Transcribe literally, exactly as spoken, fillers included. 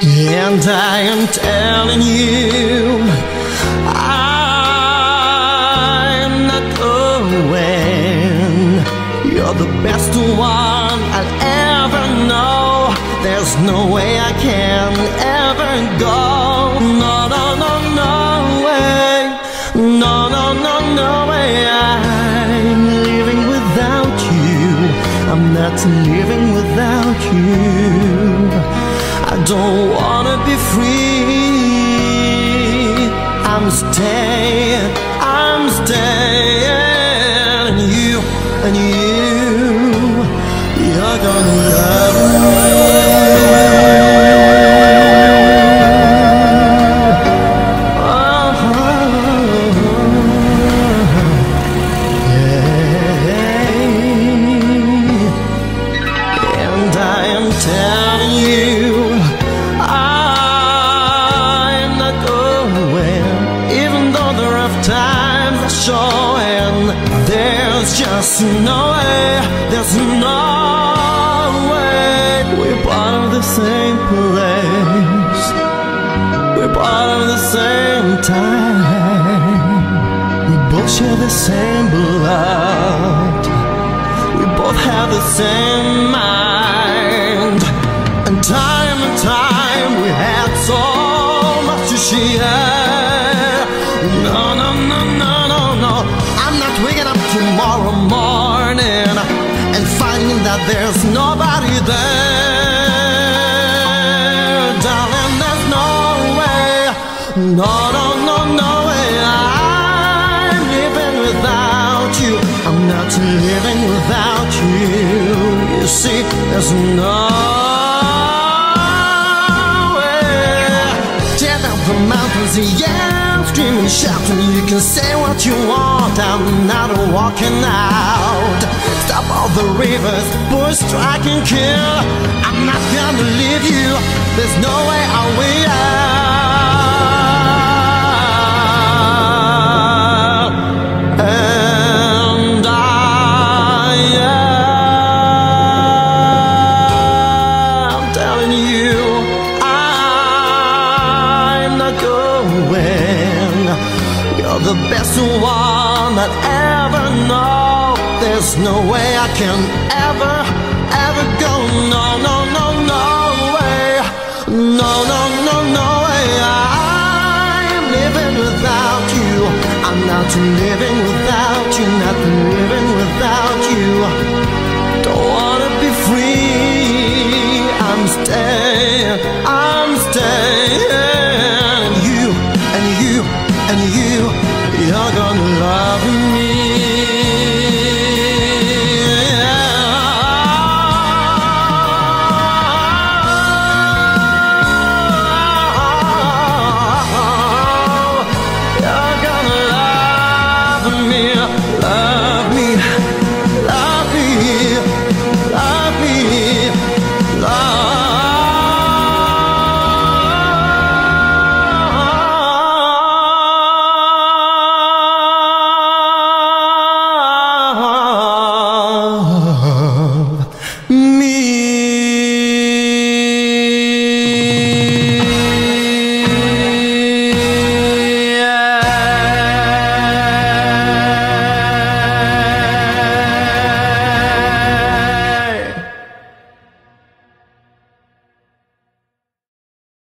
And I am telling you, I'm not going. You're the best one I'll ever know. There's no way I can ever go. No, no, no, no way. No, no, no, no way. I'm living without you. I'm not living without you. I don't wanna be free. I'm staying, I'm staying. And you, and you, you're gonna love me. There's just no way, there's no way. We're part of the same place, we're part of the same time. We both share the same blood, we both have the same mind. And time and time we had so much to share. No, no, no, no, no, no. I'm not waking up tomorrow morning and finding that there's nobody there. Darling, there's no way. No, no, no, no way. I'm living without you. I'm not living without you. You see, there's no way. Tear down the mountains, yeah. Scream and shout, and you can say what you want. I'm not walking out. Stop all the rivers, push, strike and kill. I'm not gonna leave you. There's no way I'll way out. And I am telling you, I'm not going. You're the best one I'd ever know. There's no way I can ever, ever go. No, no, no, no way. No, no, no, no way. I'm living without you. I'm not living